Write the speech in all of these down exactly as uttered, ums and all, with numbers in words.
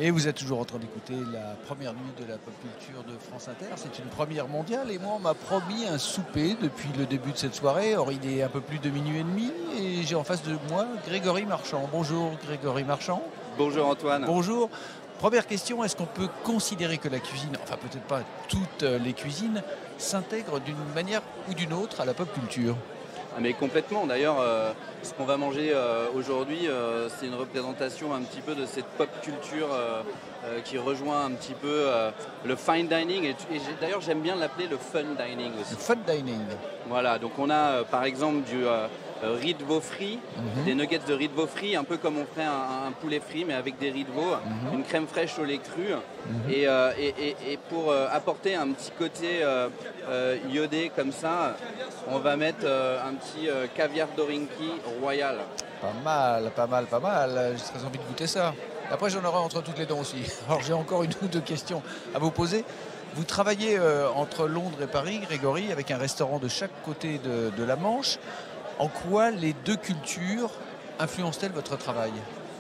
Et vous êtes toujours en train d'écouter la première nuit de la pop culture de France Inter. C'est une première mondiale et moi on m'a promis un souper depuis le début de cette soirée. Or il est un peu plus de minuit et demi et j'ai en face de moi Grégory Marchand. Bonjour Grégory Marchand. Bonjour Antoine. Bonjour. Première question, est-ce qu'on peut considérer que la cuisine, enfin peut-être pas toutes les cuisines, s'intègrent d'une manière ou d'une autre à la pop culture ? Ah mais complètement, d'ailleurs euh, ce qu'on va manger euh, aujourd'hui euh, c'est une représentation un petit peu de cette pop culture euh, euh, qui rejoint un petit peu euh, le fine dining et, et d'ailleurs j'aime bien l'appeler le fun dining aussi. Le fun dining. Voilà, donc on a euh, par exemple du euh, riz de veau frit, mm-hmm. des nuggets de riz de veau frit, un peu comme on ferait un, un poulet frit mais avec des riz de veau, mm-hmm. une crème fraîche au lait cru mm-hmm. et, euh, et, et, et pour euh, apporter un petit côté euh, euh, iodé comme ça, on va mettre euh, un petit euh, caviar dorinki royal. Pas mal, pas mal, pas mal, j'ai très envie de goûter ça. Après j'en aurai entre toutes les dents aussi. Alors j'ai encore une ou deux questions à vous poser. Vous travaillez euh, entre Londres et Paris, Grégory, avec un restaurant de chaque côté de, de la Manche. En quoi les deux cultures influencent-elles votre travail ?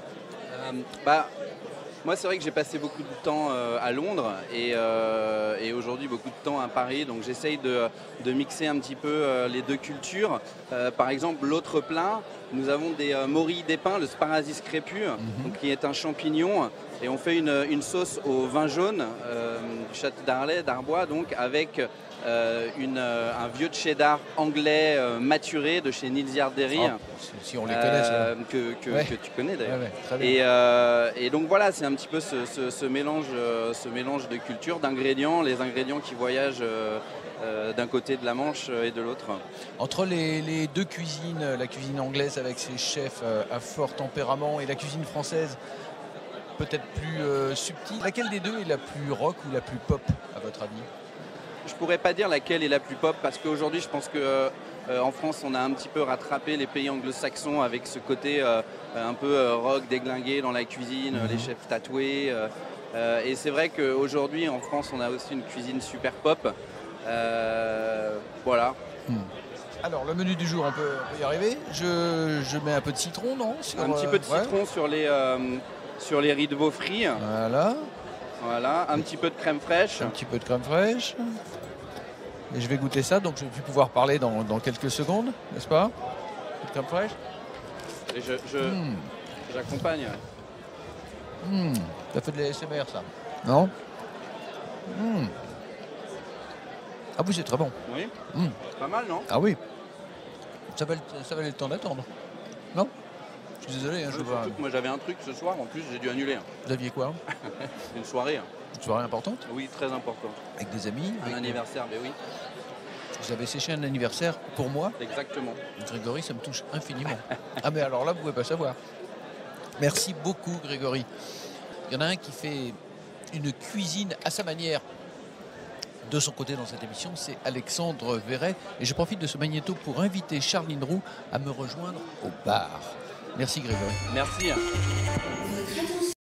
euh, bah, Moi, c'est vrai que j'ai passé beaucoup de temps euh, à Londres et, euh, et aujourd'hui beaucoup de temps à Paris. Donc, j'essaye de, de mixer un petit peu euh, les deux cultures. Euh, par exemple, l'autre plat, nous avons des euh, morilles d'épins, le sparasis crépus, mm-hmm. donc, qui est un champignon. Et on fait une, une sauce au vin jaune, euh, du château d'Arlay, d'Arbois, donc avec euh, une, euh, un vieux cheddar anglais euh, maturé de chez Nils Yarderi. Oh, si on les connaît, euh, que, que, ouais. que tu connais d'ailleurs. Ouais, ouais, très bien. Et, euh, et donc voilà, c'est un petit peu ce, ce, ce, mélange, euh, ce mélange de cultures, d'ingrédients, les ingrédients qui voyagent euh, euh, d'un côté de la Manche et de l'autre. Entre les, les deux cuisines, la cuisine anglaise avec ses chefs euh, à fort tempérament et la cuisine française, peut-être plus euh, subtile. Laquelle des deux est la plus rock ou la plus pop, à votre avis ? Je pourrais pas dire laquelle est la plus pop parce qu'aujourd'hui, je pense que euh, en France, on a un petit peu rattrapé les pays anglo-saxons avec ce côté euh, un peu euh, rock déglingué dans la cuisine, mmh. les chefs tatoués. Euh, euh, et c'est vrai qu'aujourd'hui, en France, on a aussi une cuisine super pop. Euh, voilà. Mmh. Alors, le menu du jour, on peut, on peut y arriver. Je, je mets un peu de citron, non sur, Un petit peu de citron ouais. sur les... Euh, sur les riz de veau frits. Voilà. Voilà, un petit peu de crème fraîche. Un petit peu de crème fraîche. Et je vais goûter ça, donc je vais pouvoir parler dans, dans quelques secondes, n'est-ce pas ? De crème fraîche. Et je, je, mmh. j'accompagne. Mmh. Ça fait de l'A S M R, ça. Non ? mmh. Ah oui, c'est très bon. Oui. mmh. C'est pas mal, non ? Ah oui. Ça valait, ça valait le temps d'attendre. Non ? Je suis désolé. Hein, ouais, je vois... Moi j'avais un truc ce soir, en plus j'ai dû annuler. Vous aviez quoi ? Une soirée. Une soirée importante ? Oui, très importante. Avec des amis ? Un avec anniversaire, mais oui. Vous avez séché un anniversaire pour moi ? Exactement. Grégory, ça me touche infiniment. Ah mais alors là, vous ne pouvez pas savoir. Merci beaucoup Grégory. Il y en a un qui fait une cuisine à sa manière de son côté dans cette émission, c'est Alexandre Verret. Et je profite de ce magnéto pour inviter Charline Roux à me rejoindre au bar. Merci Grégory. Merci.